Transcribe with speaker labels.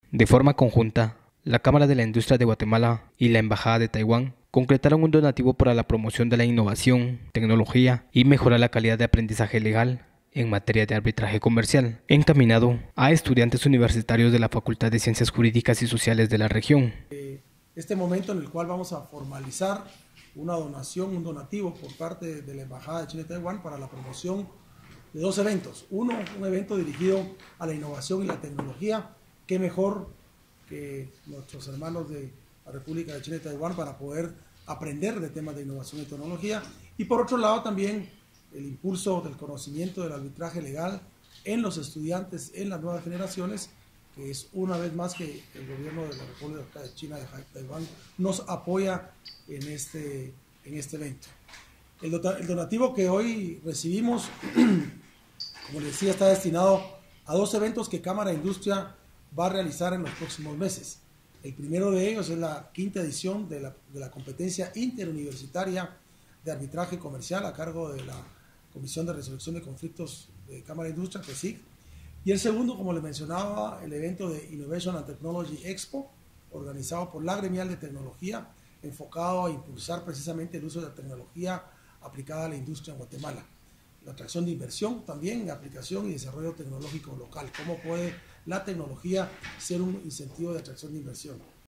Speaker 1: De forma conjunta, la Cámara de la Industria de Guatemala y la Embajada de Taiwán concretaron un donativo para la promoción de la innovación, tecnología y mejorar la calidad de aprendizaje legal en materia de arbitraje comercial, encaminado a estudiantes universitarios de la Facultad de Ciencias Jurídicas y Sociales de la región.
Speaker 2: Este momento en el cual vamos a formalizar una donación, un donativo por parte de la Embajada de China y Taiwán para la promoción de dos eventos. Uno, un evento dirigido a la innovación y la tecnología. Qué mejor que nuestros hermanos de la República de China y Taiwán para poder aprender de temas de innovación y tecnología. Y por otro lado también el impulso del conocimiento del arbitraje legal en los estudiantes, en las nuevas generaciones, que es una vez más que el gobierno de la República de China y Taiwán nos apoya en este evento. El donativo que hoy recibimos, como les decía, está destinado a dos eventos que Cámara de Industria va a realizar en los próximos meses. El primero de ellos es la quinta edición de la competencia interuniversitaria de arbitraje comercial a cargo de la Comisión de Resolución de Conflictos de Cámara de Industria, CRESIC. Y el segundo, como les mencionaba, el evento de Innovation and Technology Expo, organizado por la Gremial de Tecnología, enfocado a impulsar precisamente el uso de la tecnología aplicada a la industria en Guatemala. La atracción de inversión también, aplicación y desarrollo tecnológico local. ¿Cómo puede la tecnología ser un incentivo de atracción de inversión?